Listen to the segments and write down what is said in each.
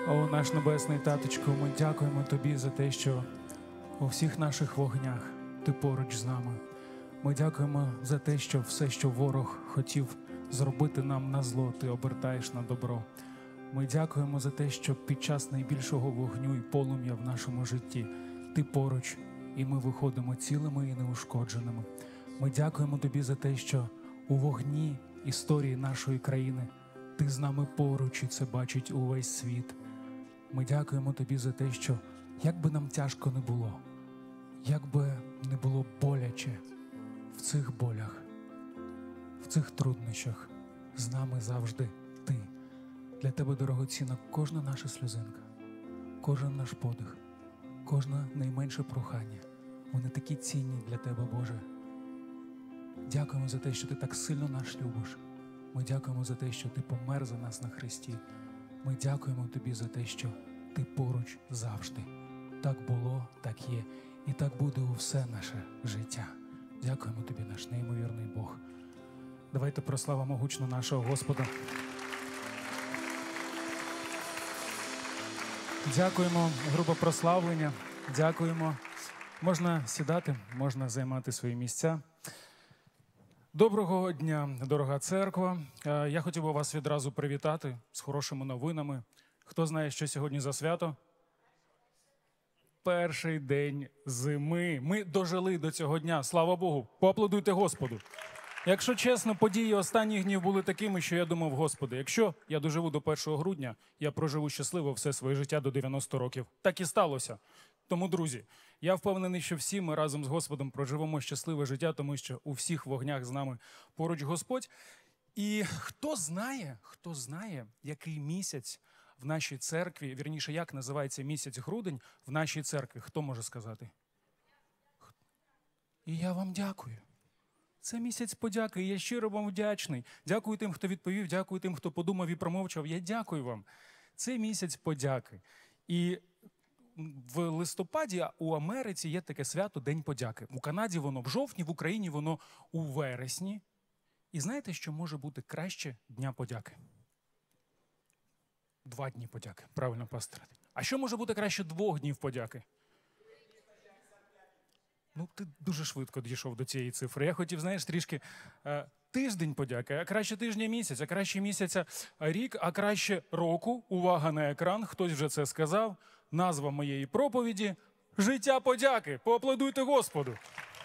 О, наш Небесний Таточко, ми дякуємо Тобі за те, що у всіх наших вогнях Ти поруч з нами. Ми дякуємо за те, що все, що ворог хотів зробити нам на зло, Ти обертаєш на добро. Ми дякуємо за те, що під час найбільшого вогню і полум'я в нашому житті Ти поруч, і ми виходимо цілими і неушкодженими. Ми дякуємо Тобі за те, що у вогні історії нашої країни Ти з нами поруч, і це бачить увесь світ. Ми дякуємо Тобі за те, що як би нам тяжко не було, як би не було боляче в цих болях, в цих труднощах, з нами завжди Ти. Для Тебе дорогоцінна кожна наша сльозинка, кожен наш подих, кожне найменше прохання. Вони такі цінні для Тебе, Боже. Дякуємо за те, що Ти так сильно нас любиш. Ми дякуємо за те, що Ти помер за нас на хресті. Ми дякуємо Тобі за те, що Ти поруч завжди. Так було, так є, і так буде у все наше життя. Дякуємо Тобі, наш неймовірний Бог. Давайте прославимо гучно нашого Господа. Дякуємо, група прославлення. Дякуємо. Можна сідати, можна займати свої місця. Доброго дня, дорога церква. Я хотів би вас відразу привітати з хорошими новинами. Хто знає, що сьогодні за свято? Перший день зими. Ми дожили до цього дня. Слава Богу. Поаплодуйте Господу. Якщо чесно, події останніх днів були такими, що я думав, Господи, якщо я доживу до 1 грудня, я проживу щасливо все своє життя до 90 років. Так і сталося. Тому, друзі, я впевнений, що всі ми разом з Господом проживемо щасливе життя, тому що у всіх вогнях з нами поруч Господь. І хто знає, який місяць в нашій церкві, вірніше, як називається місяць грудень в нашій церкві? Хто може сказати? І я вам дякую. Це місяць подяки, і я щиро вам вдячний. Дякую тим, хто відповів, дякую тим, хто подумав і промовчав. Я дякую вам. Це місяць подяки. І в листопаді у Америці є таке свято День подяки. У Канаді воно в жовтні, в Україні воно у вересні. І знаєте, що може бути краще Дня подяки? 2 дні подяки. Правильно, пастор. А що може бути краще 2 днів подяки? Ну, ти дуже швидко дійшов до цієї цифри. Я хотів, знаєш, трішки тиждень подяки, а краще тижня місяць, а краще місяця рік, а краще року. Увага на екран, хтось вже це сказав. Назва моєї проповіді – «Життя подяки». Поаплодуйте Господу.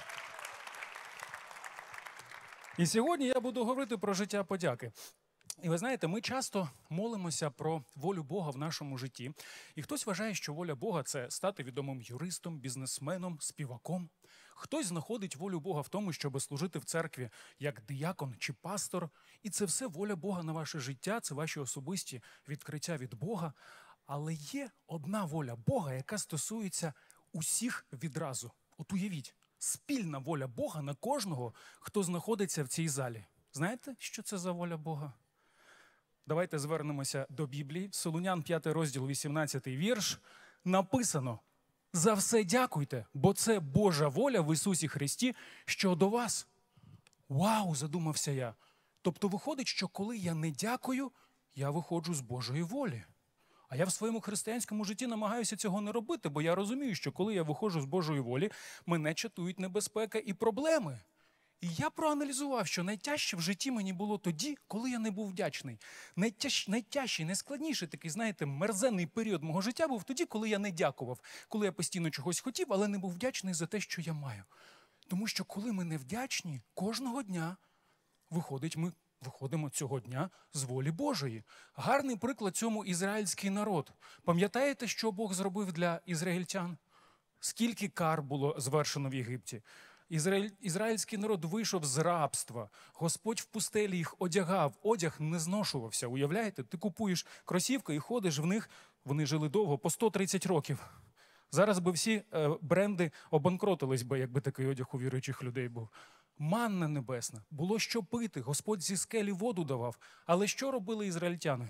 І сьогодні я буду говорити про життя подяки. І ви знаєте, ми часто молимося про волю Бога в нашому житті. І хтось вважає, що воля Бога – це стати відомим юристом, бізнесменом, співаком. Хтось знаходить волю Бога в тому, щоб служити в церкві як диякон чи пастор. І це все воля Бога на ваше життя, це ваші особисті відкриття від Бога. Але є одна воля Бога, яка стосується усіх відразу. От уявіть, спільна воля Бога на кожного, хто знаходиться в цій залі. Знаєте, що це за воля Бога? Давайте звернемося до Біблії. Солунян 5 розділ, 18 вірш. Написано: «За все дякуйте, бо це Божа воля в Ісусі Христі щодо вас». Вау, задумався я. Тобто виходить, що коли я не дякую, я виходжу з Божої волі. А я в своєму християнському житті намагаюся цього не робити, бо я розумію, що коли я виходжу з Божої волі, мене чатують небезпека і проблеми. І я проаналізував, що найтяжче в житті мені було тоді, коли я не був вдячний. Найтяжчий, найскладніший такий, знаєте, мерзенний період мого життя був тоді, коли я не дякував. Коли я постійно чогось хотів, але не був вдячний за те, що я маю. Тому що коли ми не вдячні, кожного дня, виходить, ми виходимо цього дня з волі Божої. Гарний приклад цьому ізраїльський народ. Пам'ятаєте, що Бог зробив для ізраїльтян? Скільки кар було звершено в Єгипті? Ізраїльський народ вийшов з рабства. Господь в пустелі їх одягав. Одяг не зношувався. Уявляєте? Ти купуєш кросівки і ходиш в них. Вони жили довго, по 130 років. Зараз би всі бренди обанкротились би, якби такий одяг у віруючих людей був. Манна небесна. Було що пити. Господь зі скелі воду давав. Але що робили ізраїльтяни?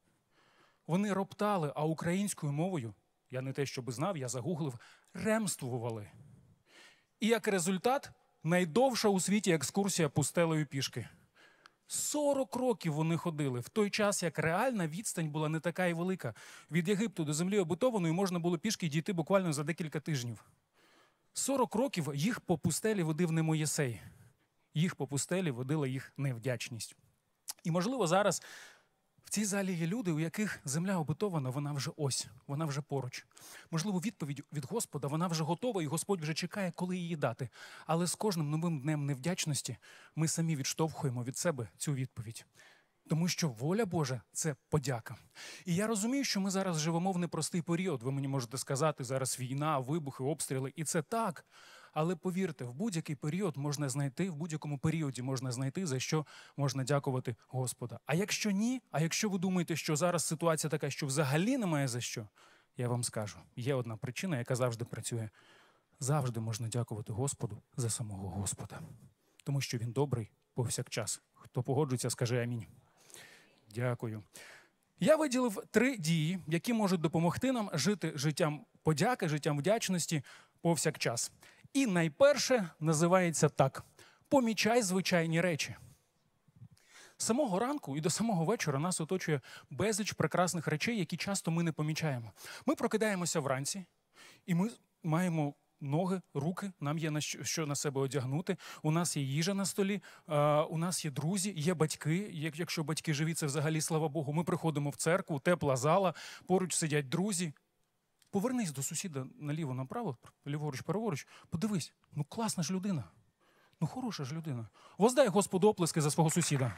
Вони роптали, а українською мовою, я не те, щоби знав, я загуглив, ремствували. І як результат, найдовша у світі екскурсія пустелею пішки. 40 років вони ходили, в той час, як реальна відстань була не така і велика. Від Єгипту до землі обетованої можна було пішки дійти буквально за декілька тижнів. 40 років їх по пустелі водив не Моїсей. Їх по пустелі водила їх невдячність. І, можливо, зараз в цій залі є люди, у яких земля обетована, вона вже ось, вона вже поруч. Можливо, відповідь від Господа, вона вже готова, і Господь вже чекає, коли її дати. Але з кожним новим днем невдячності ми самі відштовхуємо від себе цю відповідь. Тому що воля Божа – це подяка. І я розумію, що ми зараз живемо в непростий період. Ви мені можете сказати, зараз війна, вибухи, обстріли. І це так. Але повірте, в будь-який період можна знайти, в будь-якому періоді можна знайти, за що можна дякувати Господа. А якщо ні, а якщо ви думаєте, що зараз ситуація така, що взагалі немає за що, я вам скажу, є одна причина, яка завжди працює. Завжди можна дякувати Господу за самого Господа. Тому що Він добрий повсякчас. Хто погоджується, скаже амінь. Дякую. Я виділив 3 дії, які можуть допомогти нам жити життям подяки, життям вдячності повсякчас. І найперше називається так – помічай звичайні речі. З самого ранку і до самого вечора нас оточує безліч прекрасних речей, які часто ми не помічаємо. Ми прокидаємося вранці, і ми маємо ноги, руки, нам є що на себе одягнути, у нас є їжа на столі, у нас є друзі, є батьки, якщо батьки живі, це взагалі, слава Богу, ми приходимо в церкву, тепла зала, поруч сидять друзі. Повернись до сусіда наліво-направо, ліворуч, праворуч, подивись, ну класна ж людина, ну хороша ж людина. Воздай Господу оплески за свого сусіда.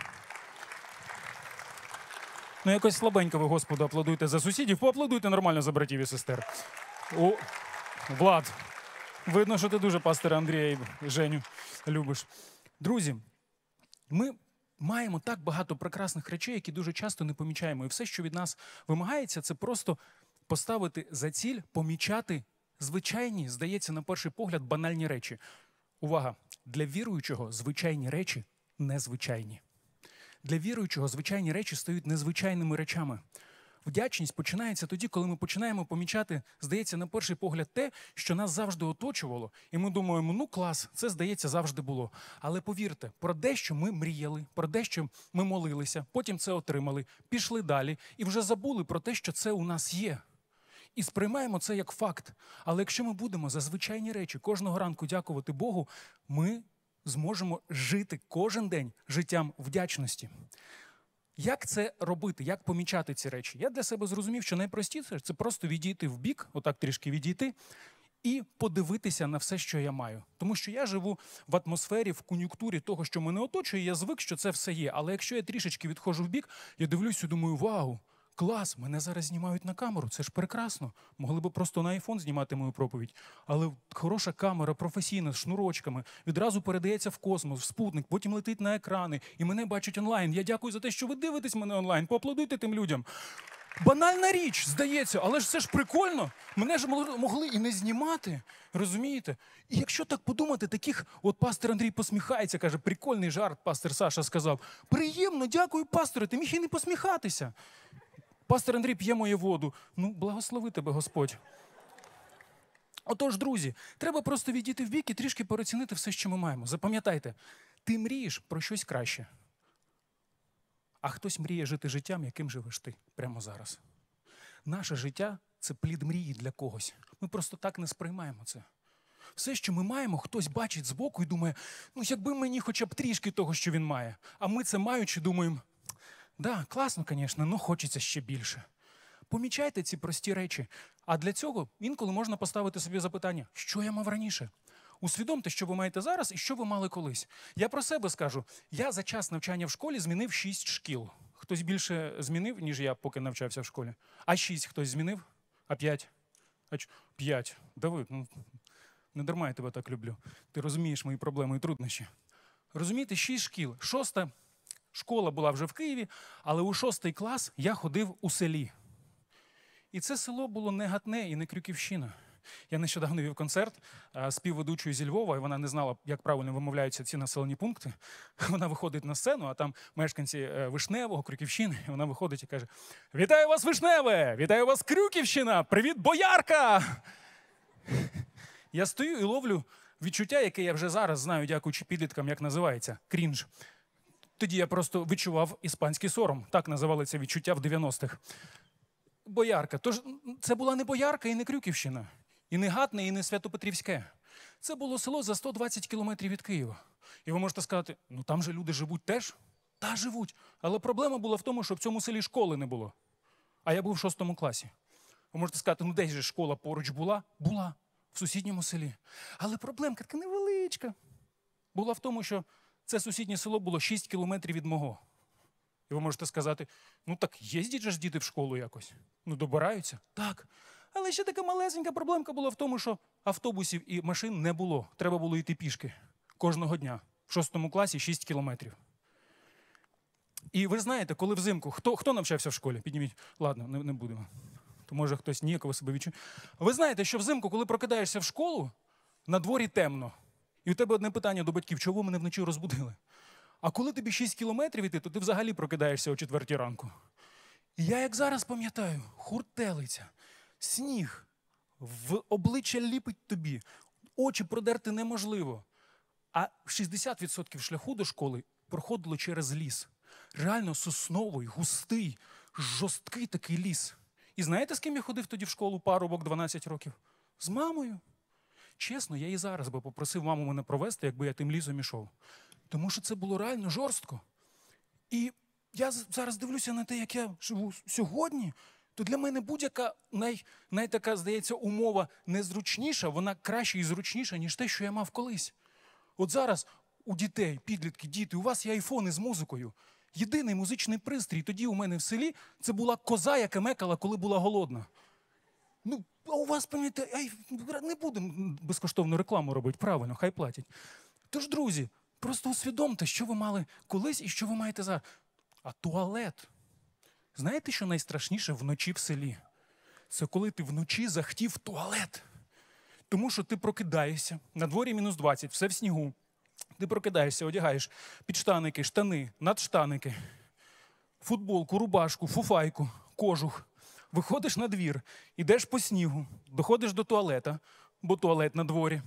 Ну якось слабенько ви Господу аплодуєте за сусідів, поаплодуйте нормально за братів і сестер. О, Влад, видно, що ти дуже пастора Андрія і Женю любиш. Друзі, ми маємо так багато прекрасних речей, які дуже часто не помічаємо. І все, що від нас вимагається, це просто поставити за ціль, помічати звичайні, здається, на перший погляд, банальні речі. Увага! Для віруючого звичайні речі незвичайні. Для віруючого звичайні речі стають незвичайними речами. Вдячність починається тоді, коли ми починаємо помічати, здається, на перший погляд те, що нас завжди оточувало. І ми думаємо, ну клас, це, здається, завжди було. Але повірте, про дещо ми мріяли, про дещо ми молилися, потім це отримали, пішли далі і вже забули про те, що це у нас є. І сприймаємо це як факт. Але якщо ми будемо за звичайні речі кожного ранку дякувати Богу, ми зможемо жити кожен день життям вдячності. Як це робити? Як помічати ці речі? Я для себе зрозумів, що найпростіше – це просто відійти в бік, отак трішки відійти, і подивитися на все, що я маю. Тому що я живу в атмосфері, в кон'юнктурі того, що мене оточує, я звик, що це все є. Але якщо я трішечки відходжу в бік, я дивлюся і думаю, вау, клас, мене зараз знімають на камеру, це ж прекрасно. Могли б просто на айфон знімати мою проповідь. Але хороша камера, професійна, з шнурочками, відразу передається в космос, в спутник, потім летить на екрани, і мене бачать онлайн. Я дякую за те, що ви дивитесь мене онлайн, поаплодуйте тим людям. Банальна річ, здається, але ж це ж прикольно. Мене ж могли і не знімати, розумієте? І якщо так подумати, таких, от пастор Андрій посміхається, каже, прикольний жарт, пастор Саша сказав. Приємно, дякую, пасторе, ти міг і не посміхатися. Пастор Андрій п'є мою воду. Ну, благослови тебе, Господь. Отож, друзі, треба просто відійти в бік і трішки переоцінити все, що ми маємо. Запам'ятайте, ти мрієш про щось краще. А хтось мріє жити життям, яким живеш ти прямо зараз. Наше життя – це плід мрії для когось. Ми просто так не сприймаємо це. Все, що ми маємо, хтось бачить збоку і думає, ну, якби мені хоча б трішки того, що він має. А ми це маючи думаємо, да, класно, звісно, але хочеться ще більше. Помічайте ці прості речі. А для цього інколи можна поставити собі запитання, що я мав раніше? Усвідомте, що ви маєте зараз і що ви мали колись. Я про себе скажу. Я за час навчання в школі змінив 6 шкіл. Хтось більше змінив, ніж я, поки навчався в школі. А 6 хтось змінив? А 5? 5. Давид, ну, не дарма я тебе так люблю. Ти розумієш мої проблеми і труднощі. Розумієте, 6 шкіл. 6-та школа була вже в Києві, але у 6-й клас я ходив у селі. І це село було не Гатне і не Крюківщина. Я нещодавно вів концерт співведучою зі Львова, і вона не знала, як правильно вимовляються ці населені пункти. Вона виходить на сцену, а там мешканці Вишневого, Крюківщини, і вона виходить і каже: «Вітаю вас, Вишневе! Вітаю вас, Крюківщина! Привіт, Боярка!» Я стою і ловлю відчуття, яке я вже зараз знаю, дякуючи підліткам, як називається – крінж. Тоді я просто відчував іспанський сором. Так називали це відчуття в 90-х. Боярка. Тож це була не Боярка і не Крюківщина. І не Гатне, і не Свято-Петрівське. Це було село за 120 кілометрів від Києва. І ви можете сказати, ну там же люди живуть теж? Та, живуть. Але проблема була в тому, що в цьому селі школи не було. А я був в 6 класі. Ви можете сказати, ну десь же школа поруч була? Була. В сусідньому селі. Але проблемка така невеличка. Була в тому, що це сусіднє село було 6 кілометрів від мого. І ви можете сказати, ну так їздять же ж діти в школу якось. Ну добираються. Так. Але ще така малесенька проблемка була в тому, що автобусів і машин не було. Треба було йти пішки. Кожного дня. В 6 класі 6 кілометрів. І ви знаєте, коли взимку, хто навчався в школі? Підніміть. Ладно, не будемо. То може хтось ніяково себе відчує. Ви знаєте, що взимку, коли прокидаєшся в школу, на дворі темно. І у тебе одне питання до батьків, чого мене вночі розбудили? А коли тобі 6 кілометрів іти, то ти взагалі прокидаєшся о 4 ранку. І я, як зараз пам'ятаю, хуртелиця, сніг, в обличчя ліпить тобі, очі продерти неможливо. А 60% шляху до школи проходило через ліс. Реально сосновий, густий, жорсткий такий ліс. І знаєте, з ким я ходив тоді в школу, парубок, 12 років? З мамою. Чесно, я і зараз би попросив маму мене провести, якби я тим лісом ішов. Тому що це було реально жорстко. І я зараз дивлюся на те, як я живу сьогодні, то для мене будь-яка така, здається, умова незручніша, вона краще і зручніша, ніж те, що я мав колись. От зараз у дітей, підлітки, діти, у вас є айфони з музикою. Єдиний музичний пристрій тоді у мене в селі – це була коза, яка мекала, коли була голодна. Ну, а у вас, пам'ятаєте, не будемо безкоштовну рекламу робити, правильно, хай платять. Тож, друзі, просто усвідомте, що ви мали колись і що ви маєте зараз. А туалет. Знаєте, що найстрашніше вночі в селі? Це коли ти вночі захотів в туалет. Тому що ти прокидаєшся, на дворі мінус 20, все в снігу. Ти прокидаєшся, одягаєш підштаники, штани, надштаники, футболку, рубашку, фуфайку, кожух. Виходиш на двір, ідеш по снігу, доходиш до туалета, бо туалет на дворі.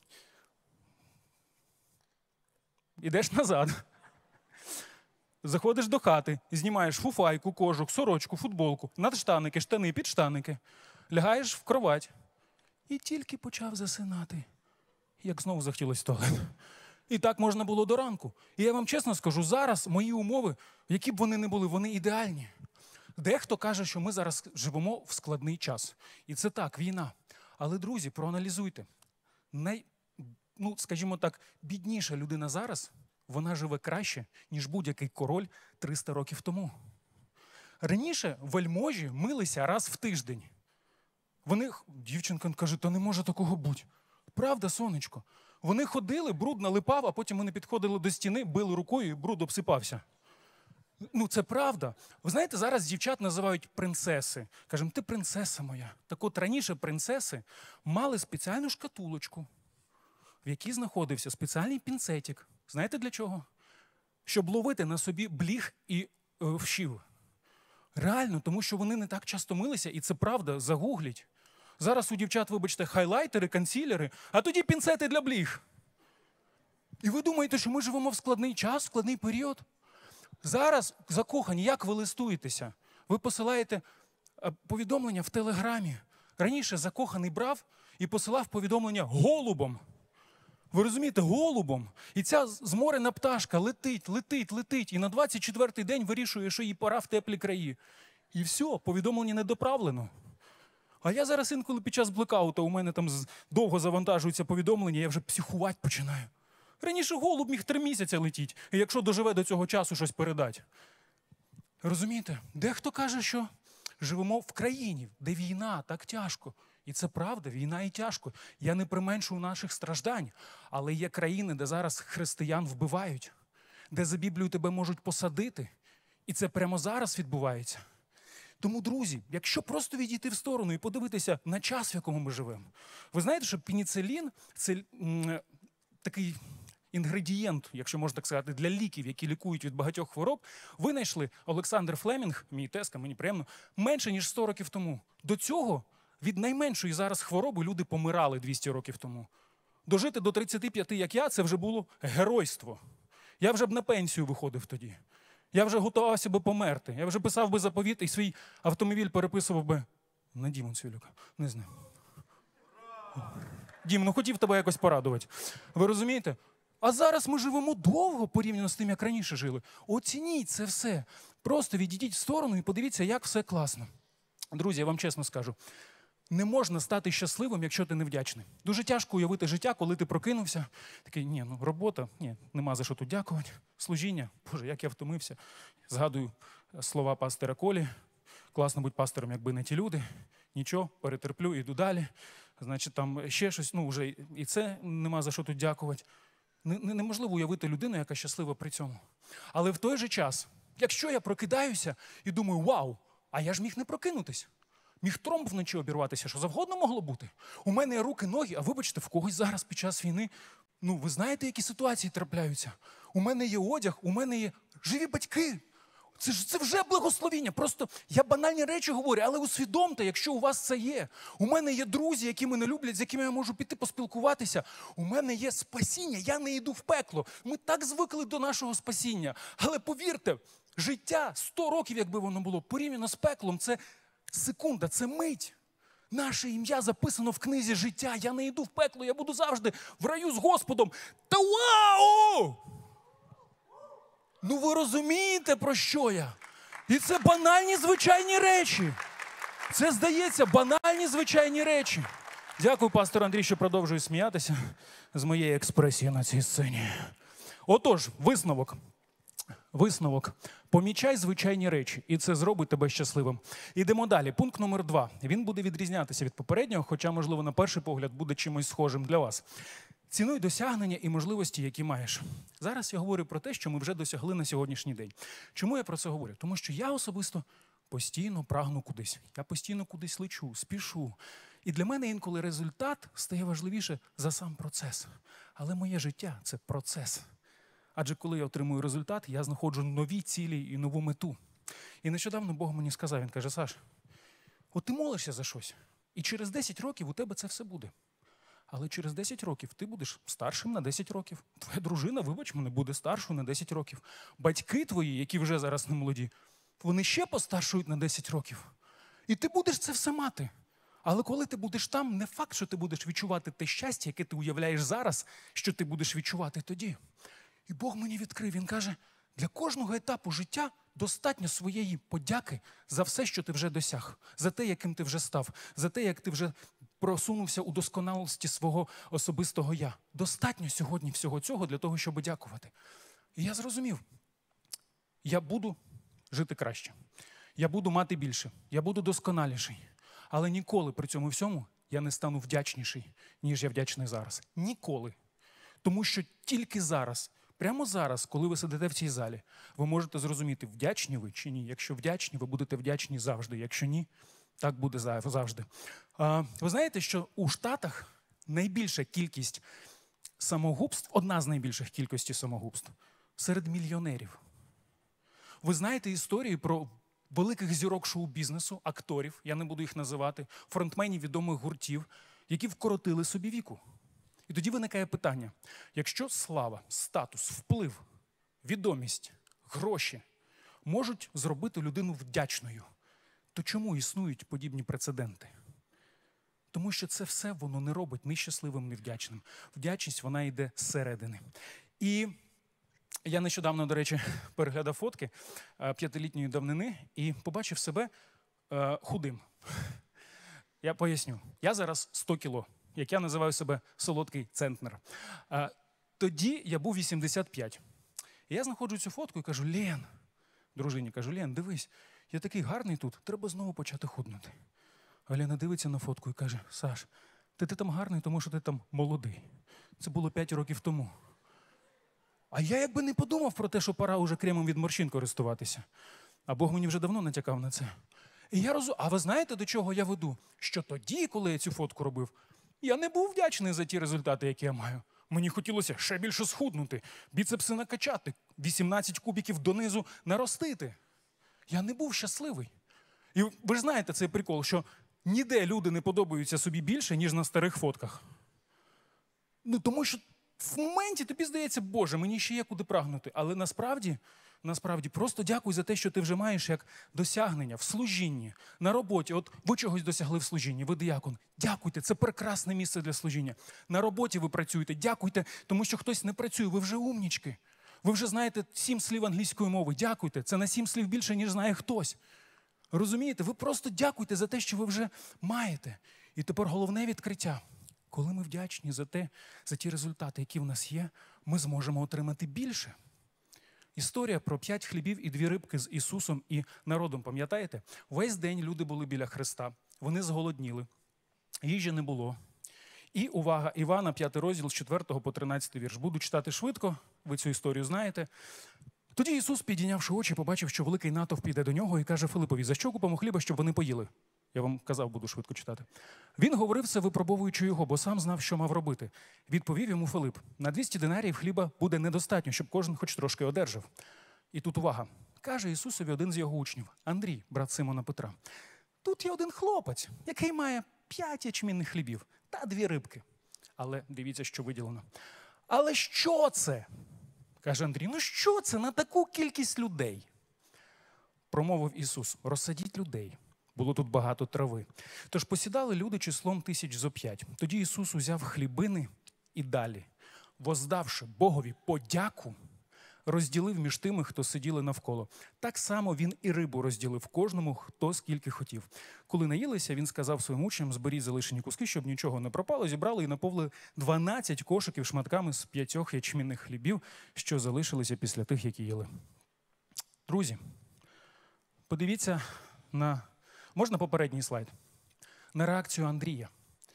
Ідеш назад. Заходиш до хати, знімаєш фуфайку, кожух, сорочку, футболку, надштаники, штани, підштаники. Лягаєш в кровать. І тільки почав засинати, як знову захотілося в туалет. І так можна було до ранку. І я вам чесно скажу, зараз мої умови, які б вони не були, вони ідеальні. Дехто каже, що ми зараз живемо в складний час. І це так, війна. Але, друзі, проаналізуйте. Скажімо так, бідніша людина зараз, вона живе краще, ніж будь-який король 300 років тому. Раніше вельможі милися раз в тиждень. Дівчинка каже, та не може такого бути. Правда, сонечко? Вони ходили, бруд налипав, а потім вони підходили до стіни, били рукою і бруд обсипався. Це правда. Ви знаєте, зараз дівчат називають принцеси. Кажемо, ти принцеса моя. Так от раніше принцеси мали спеціальну шкатулочку, в якій знаходився спеціальний пінцетик. Знаєте для чого? Щоб ловити на собі бліг і вшів. Реально, тому що вони не так часто милися, і це правда, загугліть. Зараз у дівчат, вибачте, хайлайтери, консілери, а тоді пінцети для бліг. І ви думаєте, що ми живемо в складний час, в складний період? Зараз закохані, як ви листуєтеся? Ви посилаєте повідомлення в Телеграмі. Раніше закоханий брав і посилав повідомлення голубом. Ви розумієте, голубом. І ця зморена пташка летить. І на 24-й день вирішує, що їй пора в теплі краї. І все, повідомлення не доправлено. А я зараз інколи під час блекауту, у мене там довго завантажуються повідомлення, я вже психувати починаю. Раніше голуб міг 3 місяці летіти, і якщо доживе до цього часу, щось передати. Розумієте? Дехто каже, що живемо в країні, де війна, так тяжко. І це правда, війна і тяжко. Я не применшую наших страждань, але є країни, де зараз християн вбивають, де за Біблію тебе можуть посадити. І це прямо зараз відбувається. Тому, друзі, якщо просто відійти в сторону і подивитися на час, в якому ми живемо. Ви знаєте, що пеніцилін – це такий інгредієнт, якщо можна так сказати, для ліків, які лікують від багатьох хвороб, винайшли Олександр Флемінг, мій тезка, мені приємно, менше, ніж 100 років тому. До цього від найменшої зараз хвороби люди помирали 200 років тому. Дожити до 35, як я, це вже було геройство. Я вже б на пенсію виходив тоді. Я вже готувався би померти. Я вже писав би заповіт і свій автомобіль переписував би на Діму Цвілюка. Не знаю. Дім, ну хотів тебе якось порадувати. Ви розумієте? А зараз ми живемо довго порівняно з тим, як раніше жили. Оцініть це все. Просто відійдіть в сторону і подивіться, як все класно. Друзі, я вам чесно скажу. Не можна стати щасливим, якщо ти невдячний. Дуже тяжко уявити життя, коли ти прокинувся. Такий, робота, нема за що тут дякувати. Служіння, Боже, як я втомився. Згадую слова пастора Колі. Класно бути пастором, якби не ті люди. Нічого, перетерплю, іду далі. Значить, там ще щось, вже і це нема за що тут дякувати. Неможливо уявити людину, яка щаслива при цьому. Але в той же час, якщо я прокидаюся і думаю, вау, а я ж міг не прокинутись. Міг тромб вночі обірватися, що завгодно могло бути. У мене є руки, ноги, а вибачте, в когось зараз під час війни, ви знаєте, які ситуації трапляються. У мене є одяг, у мене є живі батьки. Це вже благословіння. Просто я банальні речі говорю, але усвідомте, якщо у вас це є. У мене є друзі, які мене люблять, з якими я можу піти поспілкуватися. У мене є спасіння, я не йду в пекло. Ми так звикли до нашого спасіння. Але повірте, життя 100 років, якби воно було, порівняно з пеклом, це секунда, це мить. Наше ім'я записано в книзі життя. Я не йду в пекло, я буду завжди в раю з Господом. Та вау! Ви розумієте, про що я? І це банальні звичайні речі. Це, здається, банальні звичайні речі. Дякую, пастор Андрій, що продовжує сміятися з моєї експресії на цій сцені. Отож, висновок. Помічай звичайні речі, і це зробить тебе щасливим. Ідемо далі. Пункт номер 2. Він буде відрізнятися від попереднього, хоча, можливо, на перший погляд буде чимось схожим для вас. Цінуй досягнення і можливості, які маєш. Зараз я говорю про те, що ми вже досягли на сьогоднішній день. Чому я про це говорю? Тому що я особисто постійно прагну кудись. Я постійно кудись лечу, спішу. І для мене інколи результат стає важливіше за сам процес. Але моє життя – це процес. Адже коли я отримую результат, я знаходжу нові цілі і нову мету. І нещодавно Бог мені сказав, він каже, Саш, от ти молишся за щось, і через 10 років у тебе це все буде. Але через 10 років ти будеш старшим на 10 років. Твоя дружина, вибач мене, буде старшою на 10 років. Батьки твої, які вже зараз не молоді, вони ще постаршують на 10 років. І ти будеш це все мати. Але коли ти будеш там, не факт, що ти будеш відчувати те щастя, яке ти уявляєш зараз, що ти будеш відчувати тоді. І Бог мені відкрив, він каже, для кожного етапу життя достатньо своєї подяки за все, що ти вже досяг, за те, яким ти вже став, за те, як ти вже просунувся у досконалості свого особистого я. Достатньо сьогодні всього цього для того, щоб дякувати. І я зрозумів, я буду жити краще, я буду мати більше, я буду досконаліший, але ніколи при цьому всьому я не стану вдячніший, ніж я вдячний зараз. Ніколи. Тому що тільки зараз, прямо зараз, коли ви сидите в цій залі, ви можете зрозуміти, вдячні ви чи ні. Якщо вдячні, ви будете вдячні завжди. Якщо ні, так буде завжди. Ви знаєте, що у Штатах найбільша кількість самогубств, одна з найбільших кількостей самогубств, серед мільйонерів. Ви знаєте історії про великих зірок шоу-бізнесу, акторів, я не буду їх називати, фронтменів відомих гуртів, які вкоротили собі віку. І тоді виникає питання, якщо слава, статус, вплив, відомість, гроші можуть зробити людину вдячною, то чому існують подібні прецеденти? Тому що це все воно не робить ні щасливим, ні вдячним. Вдячність, вона йде зсередини. І я нещодавно, до речі, переглядав фотки 5-літньої давнини і побачив себе худим. Я поясню. Я зараз 100 кіло, як я називаю себе солодкий центнер. Тоді я був 85. І я знаходжу цю фотку і кажу, Лен, дружині кажу, Лен, дивись, я такий гарний тут, треба знову почати худнути. А Лена дивиться на фотку і каже, Саш, ти там гарний, тому що ти там молодий. Це було 5 років тому. А я якби не подумав про те, що пора уже кремом від морщин користуватися. А Бог мені вже давно натякав на це. І я а ви знаєте, до чого я веду? Що тоді, коли я цю фотку робив, я не був вдячний за ті результати, які я маю. Мені хотілося ще більше схуднути, біцепси накачати, 18 кубиків донизу наростити. Я не був щасливий. І ви ж знаєте цей прикол, що ніде люди не подобаються собі більше, ніж на старих фотках. Тому що в моменті тобі здається, Боже, мені ще є куди прагнути. Але насправді, просто дякуй за те, що ти вже маєш як досягнення в служінні, на роботі. От ви чогось досягли в служінні, ви диякон. Дякуйте, це прекрасне місце для служіння. На роботі ви працюєте, дякуйте, тому що хтось не працює, ви вже умнічки. Ви вже знаєте 7 слів англійської мови, дякуйте. Це на 7 слів більше, ніж знає хтось. Розумієте? Ви просто дякуйте за те, що ви вже маєте. І тепер головне відкриття. Коли ми вдячні за ті результати, які в нас є, ми зможемо отримати більше. Історія про 5 хлібів і 2 рибки з Ісусом і народом, пам'ятаєте? Весь день люди були біля Христа, вони зголодніли, їжі не було. І, увага, Івана, 5 розділ, з 4 по 13 вірш. Буду читати швидко, ви цю історію знаєте. Тоді Ісус, підійнявши очі, побачив, що великий натовп іде до нього і каже Филипові: за що купимо хліба, щоб вони поїли? Я вам казав, буду швидко читати. Він говорив це, випробовуючи його, бо сам знав, що мав робити. Відповів йому Филип: на 200 динаріїв хліба буде недостатньо, щоб кожен хоч трошки одержав. І тут увага. Каже Ісусові один з його учнів, Андрій, брат Симона Петра: тут є один хлопець, який має 5 ячмінних хлібів та 2 рибки. Але дивіться, що виділено. Але що це? Каже Андрій, ну що це на таку кількість людей? Промовив Ісус: розсадіть людей. Було тут багато трави. Тож посідали люди числом 1000 зо 5. Тоді Ісус узяв хлібини і далі, воздавши Богові подяку, розділив між тими, хто сиділи навколо. Так само він і рибу розділив кожному, хто скільки хотів. Коли наїлися, він сказав своїм учням: зберіть залишені куски, щоб нічого не пропало. Зібрали і наповнили 12 кошиків шматками з 5 ячмінних хлібів, що залишилися після тих, які їли. Друзі, подивіться на... Можна попередній слайд? На реакцію Андрія.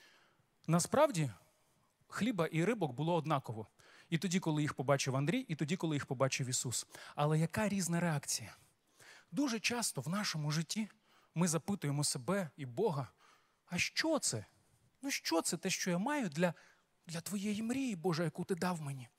Насправді, хліба і рибок було однаково. І тоді, коли їх побачив Андрій, і тоді, коли їх побачив Ісус. Але яка різна реакція? Дуже часто в нашому житті ми запитуємо себе і Бога: а що це? Ну що це те, що я маю для твоєї мрії, Боже, яку ти дав мені?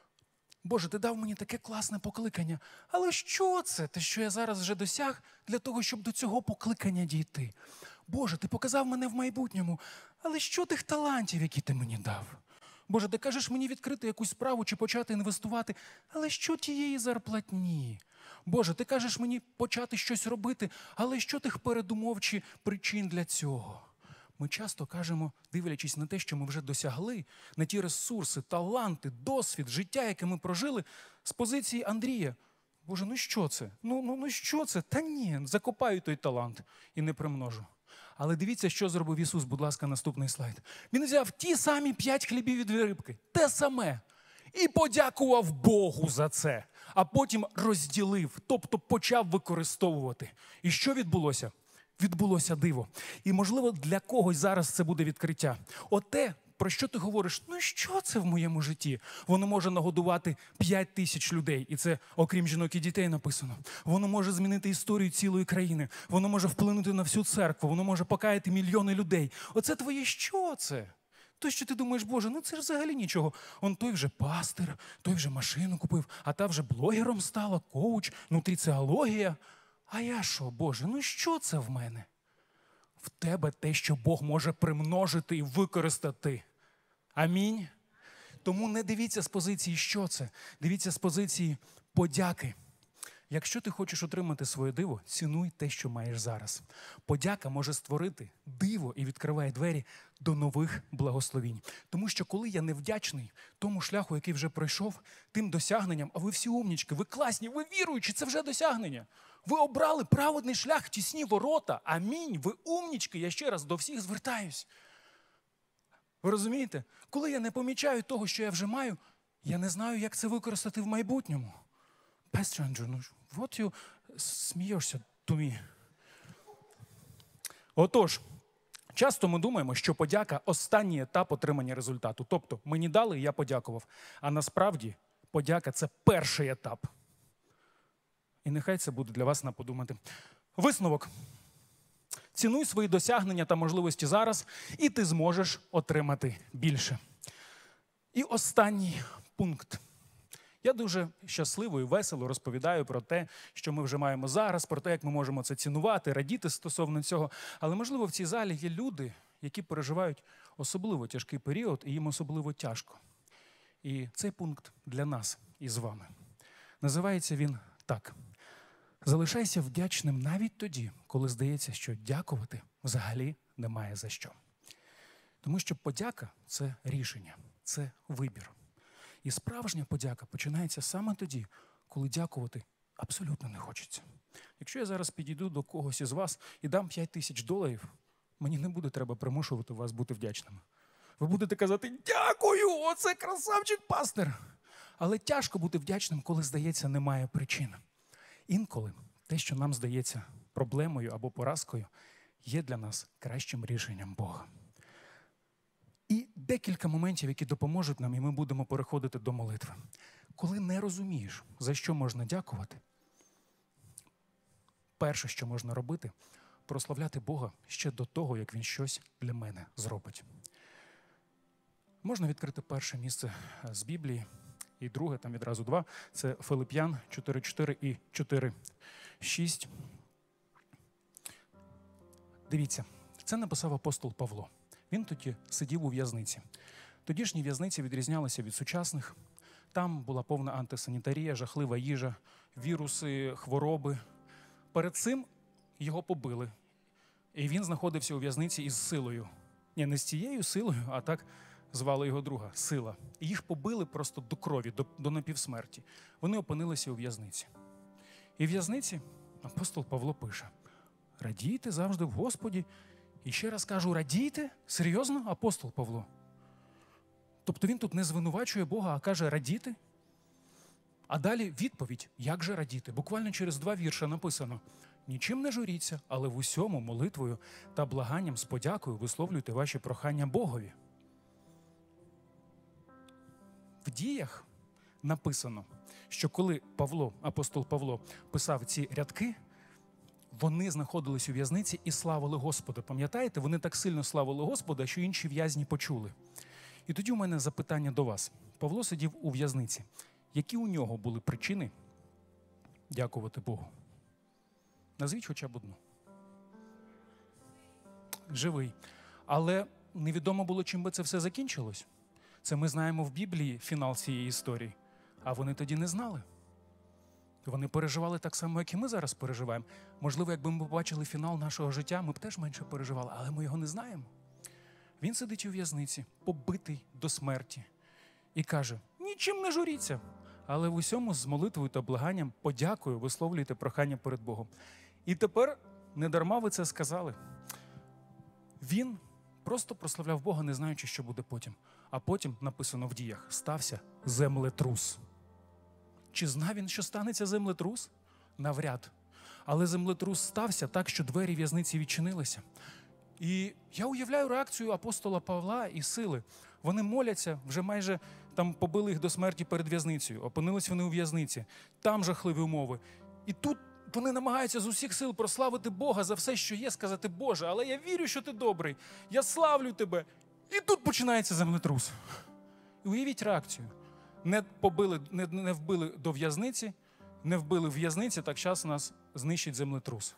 Боже, ти дав мені таке класне покликання. Але що це те, що я зараз вже досяг для того, щоб до цього покликання дійти? Боже, ти показав мене в майбутньому. Але що тих талантів, які ти мені дав? Боже, ти кажеш мені відкрити якусь справу чи почати інвестувати, але що тієї зарплатні? Боже, ти кажеш мені почати щось робити, але що тих передумов чи причин для цього? Ми часто кажемо, дивлячись на те, що ми вже досягли, на ті ресурси, таланти, досвід, життя, яке ми прожили, з позиції Андрія: Боже, ну що це? Ну що це? Та ні, закопаю той талант і не примножу. Але дивіться, що зробив Ісус, будь ласка, наступний слайд. Він взяв ті самі 5 хлібів і 2 рибки, те саме, і подякував Богу за це, а потім розділив, тобто почав використовувати. І що відбулося? Відбулося диво. І, можливо, для когось зараз це буде відкриття. Оте, про що ти говориш, ну що це в моєму житті? Воно може нагодувати 5000 людей. І це, окрім жінок і дітей, написано. Воно може змінити історію цілої країни. Воно може вплинути на всю церкву. Воно може покаяти мільйони людей. Оце твоє що це? То, що ти думаєш, Боже, ну це ж взагалі нічого. Он той вже пастир, той вже машину купив, а та вже блогером стала, коуч, нутриціологія. А я що, Боже, ну що це в мене? В тебе те, що Бог може примножити і використати. Амінь. Тому не дивіться з позиції, що це. Дивіться з позиції подяки. Якщо ти хочеш отримати своє диво, цінуй те, що маєш зараз. Подяка може створити диво і відкриває двері до нових благословінь. Тому що коли я невдячний тому шляху, який вже пройшов, тим досягненням, а ви всі умнічки, ви класні, ви віруючі, це вже досягнення. Ви обрали праведний шлях, тісні ворота. Амінь. Ви умнічки, я ще раз до всіх звертаюсь. Ви розумієте? Коли я не помічаю того, що я вже маю, я не знаю, як це використати в майбутньому. Pastor Andrew, ну, what you смієшся to me? Отож, часто ми думаємо, що подяка – останній етап отримання результату. Тобто, мені дали, я подякував. А насправді, подяка – це перший етап. І нехай це буде для вас на подумати. Висновок. Цінуй свої досягнення та можливості зараз, і ти зможеш отримати більше. І останній пункт. Я дуже щасливо і весело розповідаю про те, що ми вже маємо зараз, про те, як ми можемо це цінувати, радіти стосовно цього. Але, можливо, в цій залі є люди, які переживають особливо тяжкий період, і їм особливо тяжко. І цей пункт для нас і з вами. Називається він так. Залишайся вдячним навіть тоді, коли здається, що дякувати взагалі немає за що. Тому що подяка – це рішення, це вибір. І справжня подяка починається саме тоді, коли дякувати абсолютно не хочеться. Якщо я зараз підійду до когось із вас і дам $5000, мені не буде треба примушувати вас бути вдячними. Ви будете казати «Дякую, оце красавчик пастир!» Але тяжко бути вдячним, коли, здається, немає причин. Інколи те, що нам здається проблемою або поразкою, є для нас кращим рішенням Бога. І декілька моментів, які допоможуть нам, і ми будемо переходити до молитви. Коли не розумієш, за що можна дякувати, перше, що можна робити – прославляти Бога ще до того, як Він щось для мене зробить. Можна відкрити перше місце з Біблії, і друге, там відразу два. Це Филип'ян 4:4 і 4:6. Дивіться, це написав апостол Павло. Він тоді сидів у в'язниці. Тодішні в'язниці відрізнялися від сучасних. Там була повна антисанітарія, жахлива їжа, віруси, хвороби. Перед цим його побили. І він знаходився у в'язниці із силою. Ні, не з цією силою, а так звали його друга – Сила. І їх побили просто до крові, до напівсмерті. Вони опинилися у в'язниці. І в в'язниці апостол Павло пише: «Радійте завжди в Господі». І ще раз кажу, радійте? Серйозно, апостол Павло? Тобто він тут не звинувачує Бога, а каже радіти? А далі відповідь, як же радіти? Буквально через 2 вірша написано: «Нічим не журіться, але в усьому молитвою та благанням з подякою висловлюйте ваші прохання Богові». В діях написано, що коли апостол Павло писав ці рядки, вони знаходились у в'язниці і славили Господа. Пам'ятаєте, вони так сильно славили Господа, що інші в'язні почули. І тоді у мене запитання до вас. Павло сидів у в'язниці. Які у нього були причини дякувати Богу? Назвіть хоча б одну. Живий. Але невідомо було, чим би це все закінчилось. Це ми знаємо в Біблії фінал цієї історії. А вони тоді не знали. Вони переживали так само, як і ми зараз переживаємо. Можливо, якби ми побачили фінал нашого життя, ми б теж менше переживали, але ми його не знаємо. Він сидить у в'язниці, побитий до смерті, і каже: «Нічим не журіться, але в усьому з молитвою та благанням подякою висловлюйте прохання перед Богом». І тепер недарма ви це сказали. Він просто прославляв Бога, не знаючи, що буде потім. А потім, написано в діях, стався землетрус. Чи знав він, що станеться землетрус? Навряд. Але землетрус стався так, що двері в'язниці відчинилися. І я уявляю реакцію апостола Павла і Сили. Вони моляться, вже майже там побили їх до смерті перед в'язницею. Опинились вони у в'язниці. Там жахливі умови. І тут вони намагаються з усіх сил прославити Бога за все, що є, сказати: «Боже, але я вірю, що ти добрий, я славлю тебе». І тут починається землетрус. І уявіть реакцію. Не вбили до в'язниці, не вбили в в'язниці, так час нас знищить землетрус.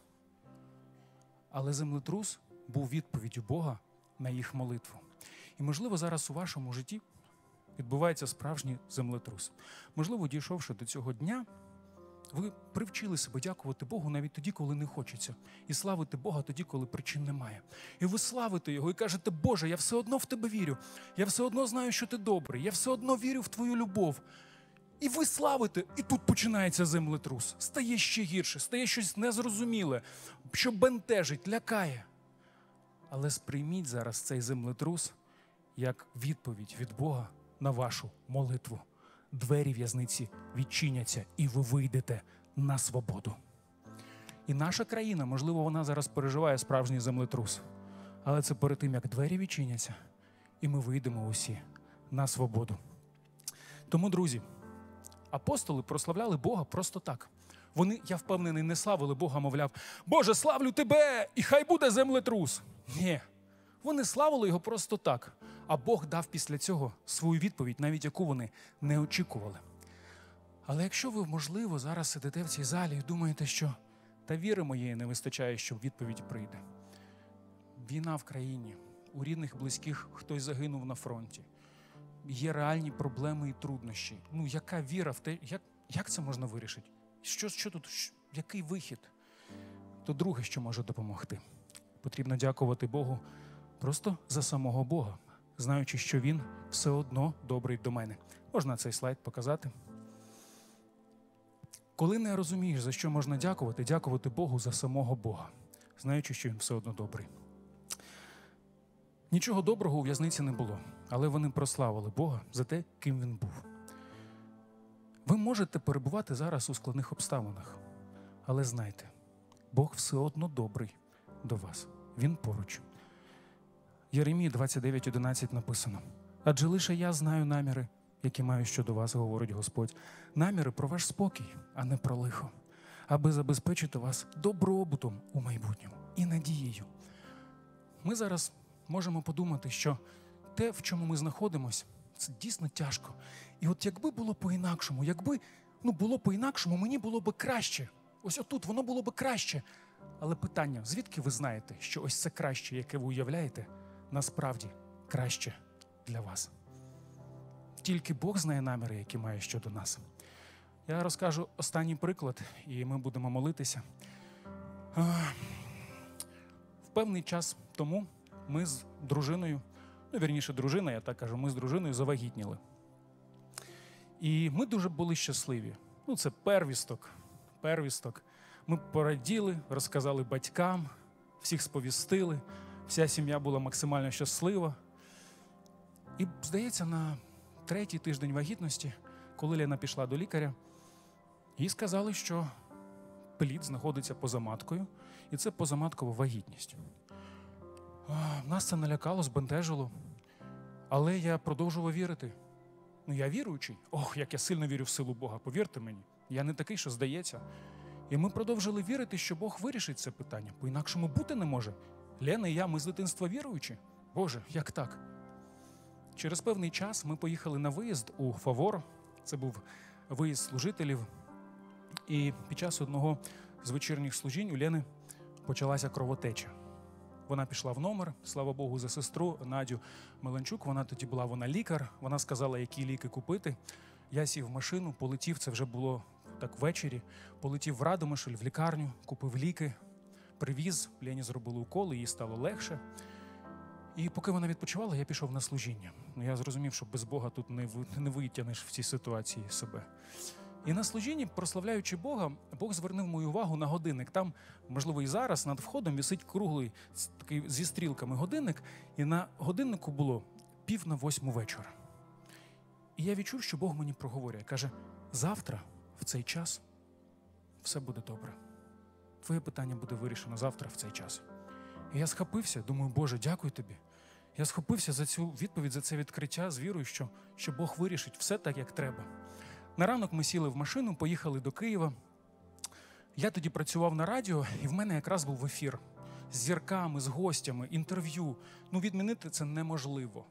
Але землетрус був відповіддю Бога на їх молитву. І, можливо, зараз у вашому житті відбувається справжній землетрус. Можливо, дійшовши до цього дня, ви привчили себе дякувати Богу навіть тоді, коли не хочеться. І славити Бога тоді, коли причин немає. І ви славите Його і кажете: «Боже, я все одно в Тебе вірю. Я все одно знаю, що Ти добрий. Я все одно вірю в Твою любов». І ви славите, і тут починається землетрус. Стає ще гірше, стає щось незрозуміле, що бентежить, лякає. Але сприйміть зараз цей землетрус як відповідь від Бога на вашу молитву. Двері в'язниці відчиняться, і ви вийдете на свободу. І наша країна, можливо, вона зараз переживає справжній землетрус. Але це перед тим, як двері відчиняться, і ми вийдемо усі на свободу. Тому, друзі, апостоли прославляли Бога просто так. Вони, я впевнений, не славили Бога, мовляв: «Боже, славлю Тебе, і хай буде землетрус». Ні, вони славили Його просто так. А Бог дав після цього свою відповідь, навіть яку вони не очікували. Але якщо ви, можливо, зараз сидите в цій залі і думаєте, що «та віри моєї не вистачає, щоб відповідь прийде». Війна в країні, у рідних, близьких хтось загинув на фронті. є реальні проблеми і труднощі. Ну, яка віра в те, як це можна вирішити? Що тут, який вихід? То друге, що може допомогти. Потрібно дякувати Богу просто за самого Бога, знаючи, що Він все одно добрий до мене. Можна цей слайд показати? Коли не розумієш, за що можна дякувати Богу за самого Бога, знаючи, що Він все одно добрий. Нічого доброго у в'язниці не було, але вони прославили Бога за те, ким Він був. Ви можете перебувати зараз у складних обставинах, але знайте, Бог все одно добрий до вас. Він поруч. Єремії 29:11 написано: «Адже лише я знаю наміри, які маю щодо вас, говорить Господь, наміри про ваш спокій, а не про лихо, аби забезпечити вас добробутом у майбутньому і надією». Ми зараз можемо подумати, що те, в чому ми знаходимося, це дійсно тяжко. І от якби було по-інакшому, було по-інакшому, мені було би краще. Ось отут воно було би краще. Але питання, звідки ви знаєте, що ось це краще, яке ви уявляєте, насправді краще для вас? Тільки Бог знає наміри, які має щодо нас. Я розкажу останній приклад, і ми будемо молитися. В певний час тому ми з дружиною, дружина, я так кажу, ми з дружиною завагітніли. І ми дуже були щасливі. Це первісток. Ми пораділи, розказали батькам, всіх сповістили, вся сім'я була максимально щаслива. І, здається, на 3-й тиждень вагітності, коли Лена пішла до лікаря, їй сказали, що плід знаходиться поза маткою, і це позаматкова вагітність. Нас це налякало, збентежило, але я продовжував вірити. Я віруючий. Як я сильно вірю в силу Бога, повірте мені. Я не такий, що здається. І ми продовжили вірити, що Бог вирішить це питання. По-інакшому бути не може. Лена і я, ми з дитинства віруючі. Боже, як так? Через певний час ми поїхали на виїзд у Фавор. Це був виїзд служителів. І під час одного з вечірніх служінь у Лени почалася кровотеча. Вона пішла в номер, слава Богу, за сестру Надю Меленчук. Вона тоді була лікар. Вона сказала, які ліки купити. Я сів в машину, полетів, це вже було так ввечері. Полетів в Радомишль, в лікарню, купив ліки, привіз. Лені зробили уколи, їй стало легше. І поки вона відпочивала, я пішов на служіння. Я зрозумів, що без Бога тут не витягнеш в цій ситуації себе. І на служінні, прославляючи Бога, Бог звернув мою увагу на годинник. Там, можливо, і зараз над входом висить круглий, такий зі стрілками годинник, і на годиннику було 7:45 вечора. І я відчув, що Бог мені проговорює. Каже, завтра, в цей час, все буде добре. Твоє питання буде вирішено завтра, в цей час. І я схопився, думаю, Боже, дякую тобі. Я схопився за цю відповідь, за це відкриття з вірою, що Бог вирішить все так, як треба. На ранок ми сіли в машину, поїхали до Києва. Я тоді працював на радіо, і в мене якраз був ефір з зірками, з гостями, інтерв'ю. Відмінити це неможливо.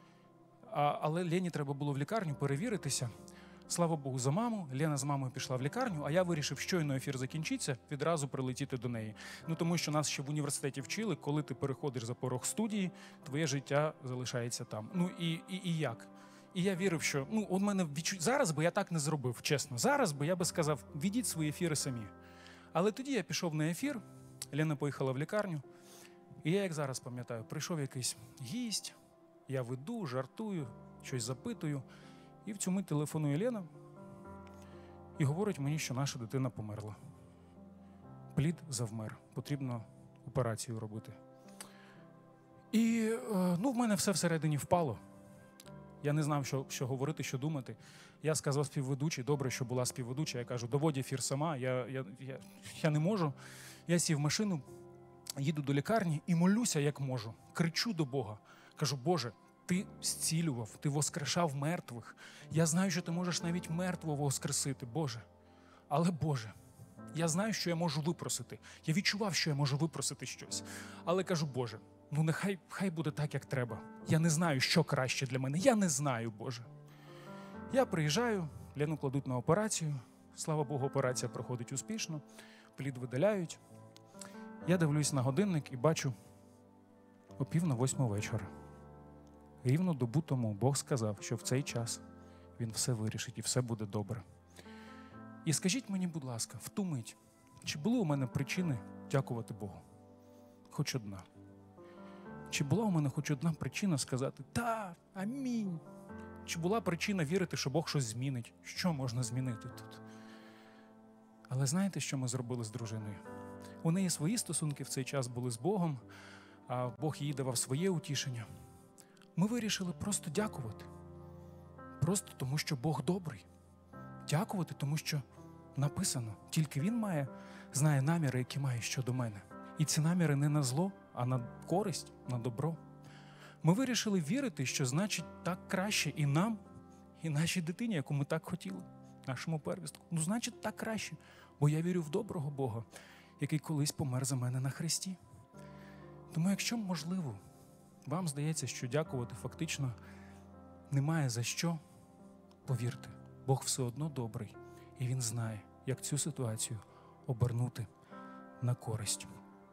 Але Лені треба було в лікарню перевіритися. Слава Богу за маму. Лена з мамою пішла в лікарню, а я вирішив, щойно ефір закінчиться, відразу прилетіти до неї. Тому що нас ще в університеті вчили, коли ти переходиш за порог студії, твоє життя залишається там. І як? І я вірив, що, у мене зараз би я так не зробив, чесно. Зараз би я би сказав, ведіть свої ефіри самі. Але тоді я пішов на ефір, Лена поїхала в лікарню, і я, як зараз пам'ятаю, прийшов якийсь гість, я веду, жартую, щось запитую, і в цю мить телефонує Лена і говорить мені, що наша дитина померла. Плід завмер, потрібно операцію робити. І, в мене все всередині впало. Я не знав, що говорити, що думати. Я сказав співведучій, добре, що була співведуча. Я кажу, доводь ефір сама, я не можу. Я сів в машину, їду до лікарні і молюся, як можу. Кричу до Бога. Кажу, Боже, ти зцілював, ти воскрешав мертвих. Я знаю, що ти можеш навіть мертвого воскресити, Боже. Але, Боже, я знаю, що я можу випросити. Я відчував, що я можу випросити щось. Але кажу, Боже, хай буде так, як треба. Я не знаю, що краще для мене. Я не знаю, Боже. Я приїжджаю, Лену кладуть на операцію. Слава Богу, операція проходить успішно. Плід видаляють. Я дивлюсь на годинник і бачу 7:45 вечора. рівно добу тому Бог сказав, що в цей час Він все вирішить і все буде добре. І скажіть мені, будь ласка, в ту мить, чи були у мене причини дякувати Богу? Хоч одна. Чи була у мене хоч одна причина сказати «Та, амінь»? Чи була причина вірити, що Бог щось змінить? Що можна змінити тут? Але знаєте, що ми зробили з дружиною? У неї свої стосунки в цей час були з Богом, а Бог їй давав своє утішення. Ми вирішили просто дякувати. Просто тому, що Бог добрий. Дякувати, тому що написано, тільки Він знає наміри, які має щодо мене. І ці наміри не на зло, а на користь, на добро. Ми вирішили вірити, що значить так краще і нам, і нашій дитині, яку ми так хотіли, нашому первістку. Значить так краще, бо я вірю в доброго Бога, який колись помер за мене на хресті. Тому якщо, можливо, вам здається, що дякувати фактично немає за що, повірте, Бог все одно добрий, і Він знає, як цю ситуацію обернути на користь.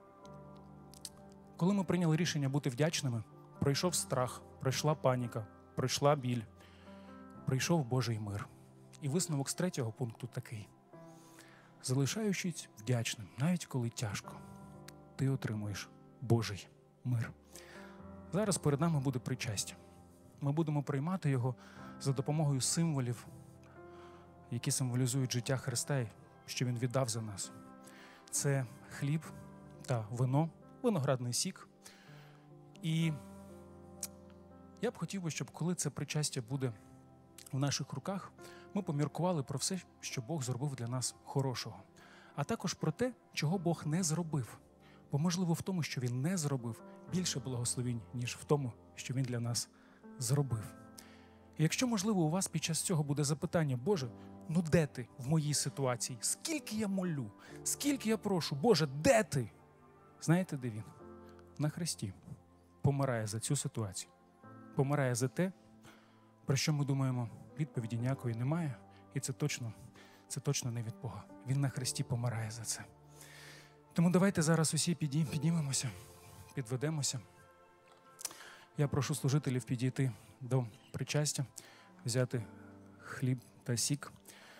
Коли ми прийняли рішення бути вдячними, пройшов страх, пройшла паніка, пройшла біль, прийшов Божий мир. І висновок з 3-го пункту такий. Залишаючись вдячним, навіть коли тяжко, ти отримуєш Божий мир. Зараз перед нами буде причастя. Ми будемо приймати його за допомогою символів, які символізують життя Христа, що Він віддав за нас. Це хліб та вино, виноградний сік. І я б хотів, щоб коли це причастя буде в наших руках, ми поміркували про все, що Бог зробив для нас хорошого. А також про те, чого Бог не зробив. Бо, можливо, в тому, що Він не зробив, більше благословінь, ніж в тому, що Він для нас зробив. І якщо, можливо, у вас під час цього буде запитання, Боже, де ти в моїй ситуації? Скільки я молю? Скільки я прошу? Боже, де ти? Знаєте, де Він? На хресті. Помирає за цю ситуацію. Помирає за те, про що ми думаємо, відповіді ніякої немає, і це точно не від Бога. Він на хресті помирає за це. Тому давайте зараз усі піднімемося, підведемося. Я прошу служителів підійти до причастя, взяти хліб та сік.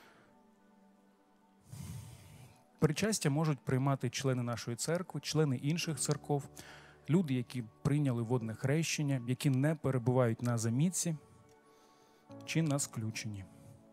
Причастя можуть приймати члени нашої церкви, члени інших церков, люди, які прийняли водне хрещення, які не перебувають на замітці чи на сключенні.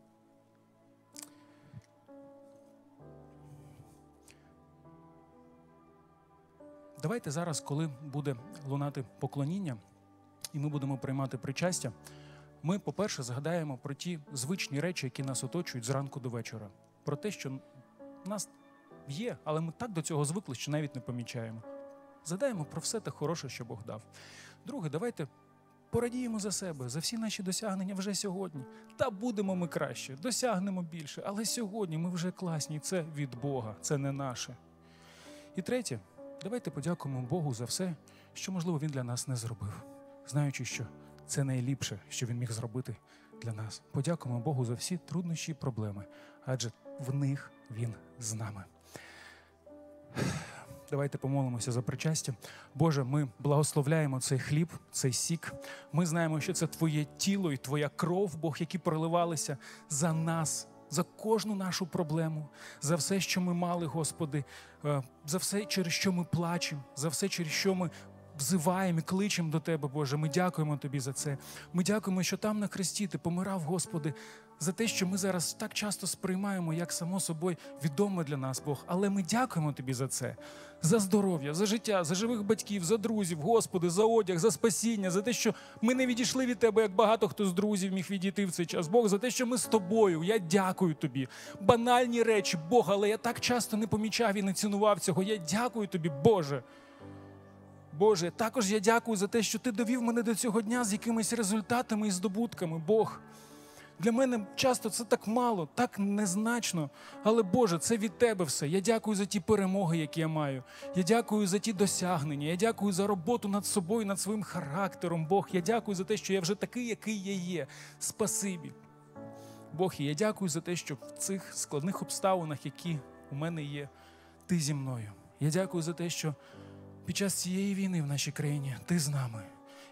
Давайте зараз, коли буде лунати поклоніння, і ми будемо приймати причастя, ми, по-перше, згадаємо про ті звичні речі, які нас оточують зранку до вечора. Про те, що в нас є, але ми так до цього звикли, що навіть не помічаємо. Згадаємо про все те хороше, що Бог дав. Друге, давайте порадіємо за себе, за всі наші досягнення вже сьогодні. Та будемо ми краще, досягнемо більше, але сьогодні ми вже класні, це від Бога, це не наше. І третє, давайте подякуємо Богу за все, що, можливо, Він для нас не зробив, знаючи, що це найліпше, що Він міг зробити для нас. Подякуємо Богу за всі труднощі і проблеми, адже в них Він з нами. Давайте помолимося за причастя. Боже, ми благословляємо цей хліб, цей сік. Ми знаємо, що це Твоє тіло і Твоя кров, Бог, які проливалися за нас, за кожну нашу проблему, за все, що ми мали, Господи, за все, через що ми плачемо, за все, через що ми взиваємо і кличемо до Тебе, Боже. Ми дякуємо Тобі за це. Ми дякуємо, що там на хресті Ти помирав, Господи, за те, що ми зараз так часто сприймаємо, як само собою відомо для нас, Бог. Але ми дякуємо Тобі за це. За здоров'я, за життя, за живих батьків, за друзів, Господи, за одяг, за спасіння, за те, що ми не відійшли від Тебе, як багато хто з друзів міг відійти в цей час. Бог, за те, що ми з Тобою. Я дякую Тобі. Банальні речі, Бог, але я так часто не помічав і не цінував цього. Я дякую Тобі, Боже. Боже, також я дякую за те, що Ти довів мене до цього дня з якимись результатами і здобутками, Бог. Для мене часто це так мало, так незначно, але, Боже, це від Тебе все. Я дякую за ті перемоги, які я маю. Я дякую за ті досягнення. Я дякую за роботу над собою, над своїм характером, Бог. Я дякую за те, що я вже такий, який я є. Спасибі. Бог, і я дякую за те, що в цих складних обставинах, які у мене є, Ти зі мною. Я дякую за те, що під час цієї війни в нашій країні Ти з нами.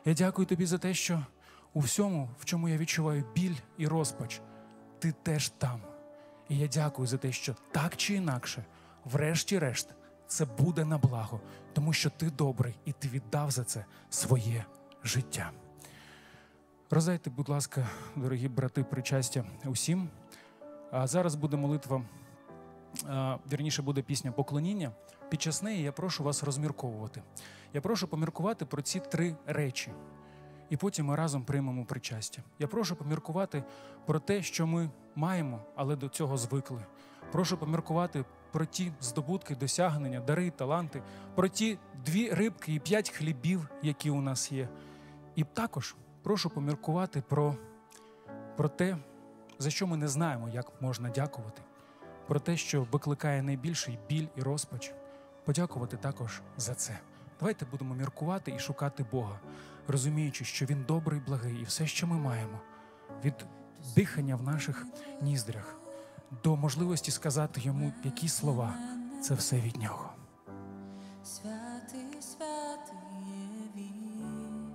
Я дякую тобі за те, що у всьому, в чому я відчуваю біль і розпач, ти теж там. І я дякую за те, що так чи інакше, врешті-решт, це буде на благо, тому що ти добрий і ти віддав за це своє життя. Роздайте, будь ласка, дорогі брати, причастя усім. А зараз буде молитва, вірніше буде пісня поклоніння. Під час неї я прошу вас розмірковувати. Я прошу поміркувати про ці 3 речі. І потім ми разом приймемо причастя. Я прошу поміркувати про те, що ми маємо, але до цього звикли. Прошу поміркувати про ті здобутки, досягнення, дари, таланти, про ті 2 рибки і 5 хлібів, які у нас є. І також прошу поміркувати про те, за що ми не знаємо, як можна дякувати. Про те, що викликає найбільший біль і розпач. Подякувати також за це. Давайте будемо міркувати і шукати Бога, розуміючи, що Він добрий, благий, і все, що ми маємо, від дихання в наших ніздрях до можливості сказати Йому які слова, це все від Нього. Святий, святий є Він.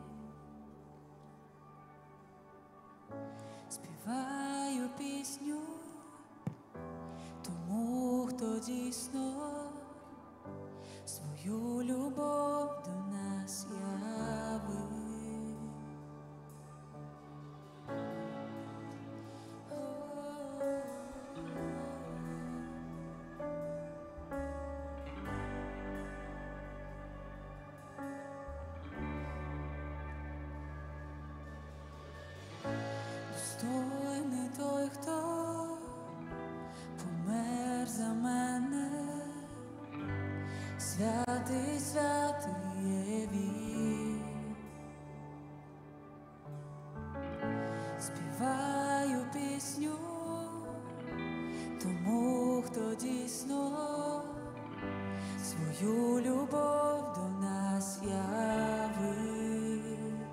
Співаю пісню тому, хто дійсно свою любов до нас явив. Достойний той, хто помер за мене. Святий, святий є Він. Співаю пісню тому, хто дійсно свою любов до нас явив.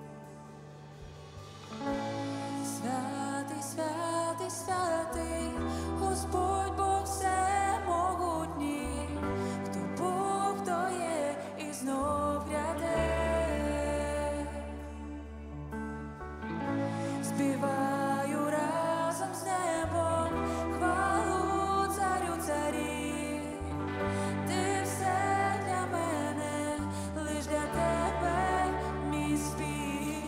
Святий, святий, святий, Господь Бог всемогутній, хто був, хто є і знов гряде. Співаю разом з небом хвалу царю царів. Ти все для мене, лиш для тебе мій спів.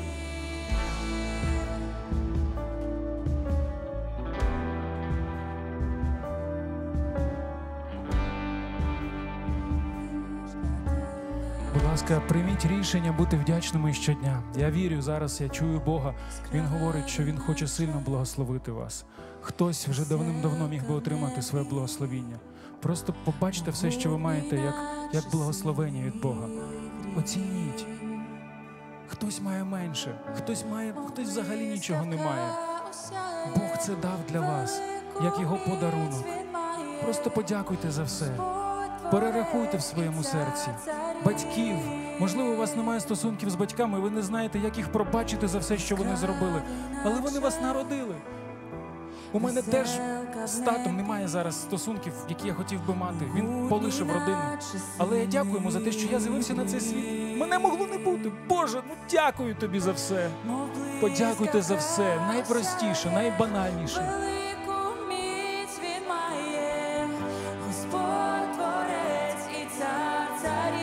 Будь ласка, прийміть рішення бути вдячними щодня. Я вірю, зараз я чую Бога. Він говорить, що Він хоче сильно благословити вас. Хтось вже давним-давно міг би отримати своє благословіння. Просто побачте все, що ви маєте, як благословення від Бога. Оцініть. Хтось має менше, хтось взагалі нічого не має. Бог це дав для вас, як Його подарунок. Просто подякуйте за все. Перерахуйте в своєму серці. Батьків. Можливо, у вас немає стосунків з батьками, і ви не знаєте, як їх пробачити за все, що вони зробили. Але вони вас народили. У мене теж з татом немає зараз стосунків, які я хотів би мати. Він полишив родину. Але я дякую йому за те, що я з'явився на цей світ. Мене могло не бути. Боже, дякую тобі за все. Подякуйте за все. Найпростіше, найбанальніше. Велику міць він має, Господь творець і цар царів.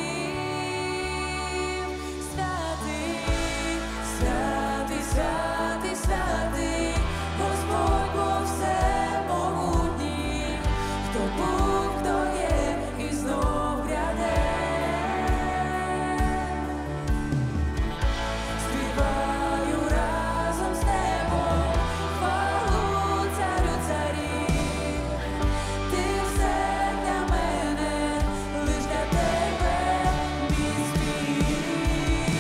Святий, святий, святий, святий, Господь Бог всемогутній, хто був, хто є і знов гряде. Співаю разом з небом хвалу царю царів. Ти все для мене, лиш для тебе мій спів.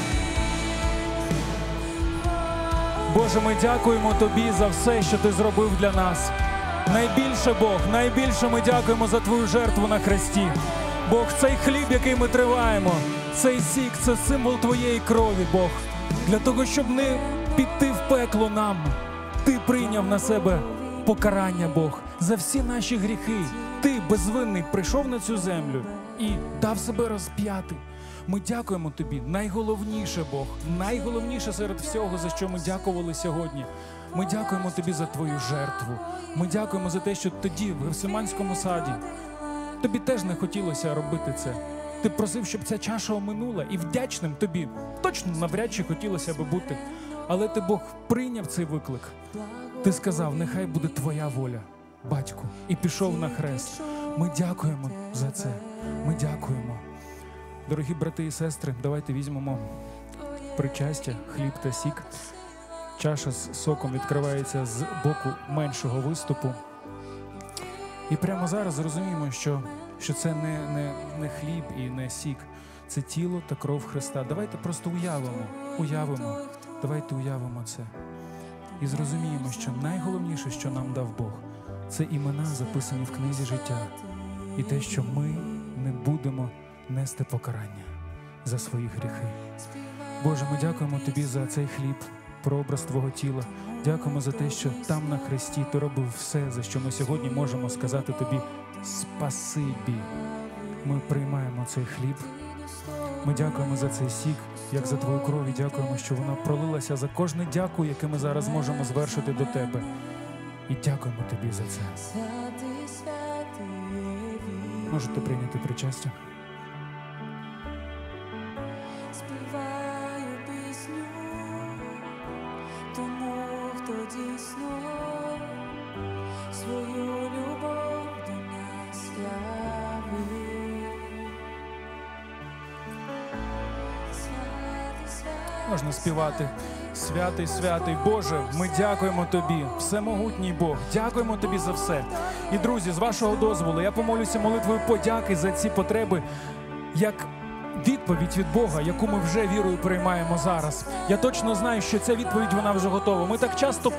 Боже, ми дякуємо Тобі за все, що Ти зробив для нас. Найбільше, Бог, найбільше ми дякуємо за Твою жертву на хресті. Бог, цей хліб, який ми триваємо, цей сік – це символ Твоєї крові, Бог. Для того, щоб не піти в пекло нам, Ти прийняв на себе покарання, Бог, за всі наші гріхи. Ти, безвинний, прийшов на цю землю і дав себе розп'яти. Ми дякуємо тобі. Найголовніше, Бог, найголовніше серед всього, за що ми дякували сьогодні. Ми дякуємо тобі за твою жертву. Ми дякуємо за те, що тоді, в Гефсиманському саді, тобі теж не хотілося робити це. Ти просив, щоб ця чаша оминула, і вдячним тобі точно навряд чи хотілося би бути. Але ти, Бог, прийняв цей виклик. Ти сказав, нехай буде твоя воля, Батьку, і пішов на хрест. Ми дякуємо за це. Ми дякуємо. Дорогі брати і сестри, давайте візьмемо причастя, хліб та сік. Чаша з соком відкривається з боку меншого виступу. І прямо зараз зрозуміємо, що це не хліб і не сік. Це тіло та кров Христа. Давайте просто уявимо. Давайте уявимо це. І зрозуміємо, що найголовніше, що нам дав Бог, це імена, записані в книзі життя. І те, що ми не будемо нести покарання за свої гріхи. Боже, ми дякуємо Тобі за цей хліб, прообраз Твого тіла. Дякуємо за те, що там на хресті Ти робив все, за що ми сьогодні можемо сказати Тобі спасибі. Ми приймаємо цей хліб. Ми дякуємо за цей сік, як за Твою кров, і дякуємо, що вона пролилася за кожне дякую, яке ми зараз можемо звершити до Тебе. І дякуємо Тобі за це. Можете прийняти причастя. Співаю пісню тому, хто дійсно свою любов до нас явив. Святий, святий, Можна співати. Святий, святий Боже, ми дякуємо Тобі, всемогутній Бог, дякуємо Тобі за все. І, друзі, з вашого дозволу, я помолюся молитвою подяки за ці потреби, як відповідь від Бога, яку ми вже вірою приймаємо зараз. Я точно знаю, що ця відповідь, вона вже готова. Ми так часто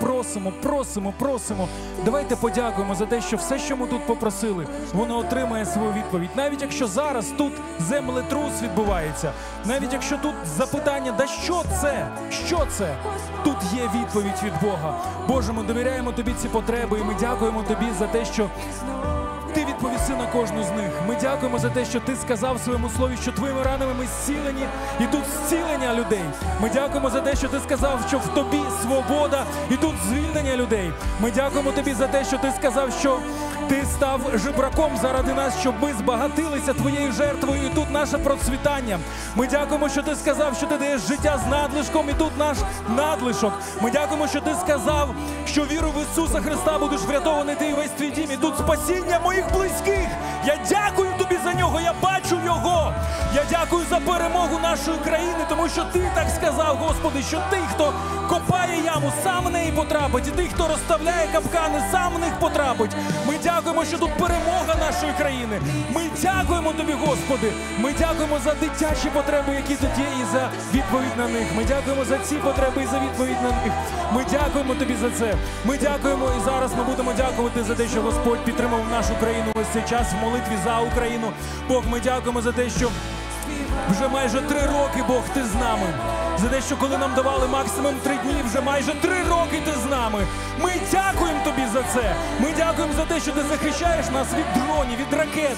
просимо. Давайте подякуємо за те, що все, що ми тут попросили, воно отримає свою відповідь. Навіть якщо зараз тут землетрус відбувається, навіть якщо тут запитання, да що це? Що це? Тут є відповідь від Бога. Боже, ми довіряємо Тобі ці потреби, і ми дякуємо Тобі за те, що Ти відповіси на кожну з них. Ми дякуємо за те, що Ти сказав в своєму слові, що Твоїми ранами ми зцілені, і тут зцілення людей. Ми дякуємо за те, що Ти сказав, що в Тобі свобода, і тут звільнення людей. Ми дякуємо Тобі за те, що Ти сказав, що Ти став жебраком заради нас, щоб ми збагатилися Твоєю жертвою, і тут наше процвітання. Ми дякуємо, що Ти сказав, що Ти даєш життя з надлишком, і тут наш надлишок. Ми дякуємо, що Ти сказав, що вірою в Ісуса Христа будеш врятований ти і весь твій дім, і тут спасіння моїх близьких. Я дякую Тобі за нього, я бачу його. Я дякую за перемогу нашої країни, тому що Ти так сказав, Господи, що Ти, хто копає яму, сам в неї потрапить, і Ти, хто розставляє капкани, сам в них потрапить. Ми дякуємо, що тут перемога нашої країни. Ми дякуємо Тобі, Господи. Ми дякуємо за дитячі потреби, які тут є, і за відповідь на них. Ми дякуємо за ці потреби і за відповідь на них. Ми дякуємо Тобі за це. Ми дякуємо, і зараз ми будемо дякувати за те, що Господь підтримав нашу країну весь цей час в молитві за Україну. Бог, ми дякуємо за те, що вже майже 3 роки, Бог, Ти з нами. За те, що коли нам давали максимум 3 дні, вже майже 3 роки Ти з нами. Ми дякуємо Тобі за це. Ми дякуємо за те, що Ти захищаєш нас від дронів, від ракет.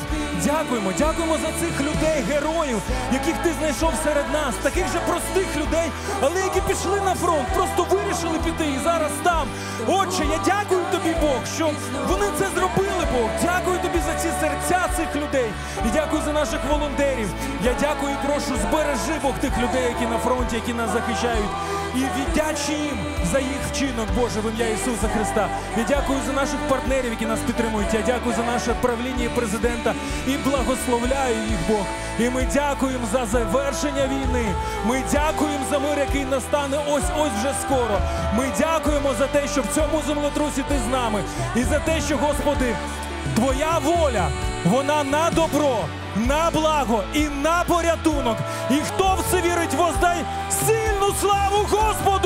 Дякуємо за цих людей, героїв, яких Ти знайшов серед нас. Таких же простих людей, але які пішли на фронт, просто вирішили піти і зараз там. Отче, я дякую Тобі, Бог, що вони це зробили, Бог. Дякую Тобі за ці серця цих людей. І дякую за наших волонтерів. Я дякую і прошу, збережи, Бог, тих людей, які на фронті, які нас захищають. І віддячи їм за їх вчинок, Боже, в ім'я Ісуса Христа. Я дякую за наших партнерів, які нас підтримують. Я дякую за наше правління і президента. І благословляю їх, Бог. І ми дякуємо за завершення війни. Ми дякуємо за мир, який настане ось вже скоро. Ми дякуємо за те, що в цьому землетрусі Ти з нами. І за те, що, Господи, Твоя воля, вона на добро, на благо і на порятунок. І хто в це вірить, воздай сильну славу Господу!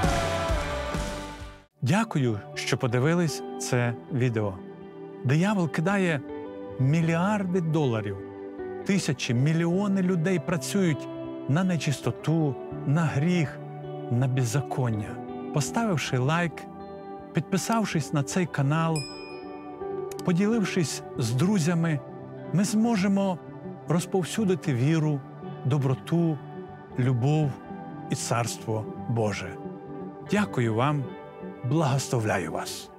Дякую, що подивились це відео. Диявол кидає мільярди доларів. Тисячі, мільйони людей працюють на нечистоту, на гріх, на беззаконня. Поставивши лайк, підписавшись на цей канал, поділившись з друзями, ми зможемо розповсюдити віру, доброту, любов і Царство Боже. Дякую вам, благословляю вас.